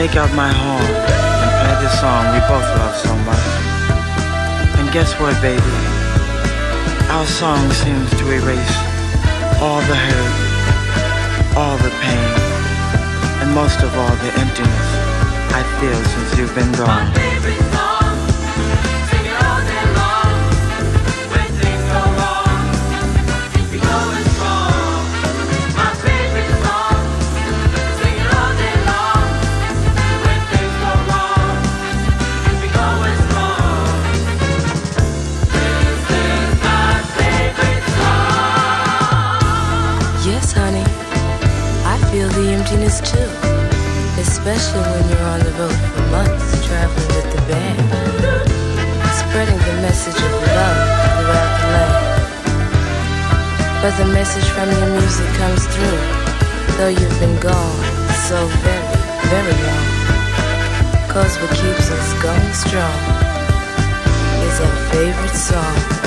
take out my horn and play this song we both love so much. And guess what, baby? Our song seems to erase all the hurt, all the pain, and most of all the emptiness I feel since you've been gone. My favorite song, sing it all day long. When things go wrong, keep me going strong. My favorite song, sing it all day long. When things go wrong, keep me going strong. This is my favorite song. Yes, honey, I feel the emptiness too. Especially when you're on the road for months, traveling with the band, spreading the message of love throughout the land. But the message from your music comes through, though you've been gone so very, very long. 'Cause what keeps us going strong is our favorite song.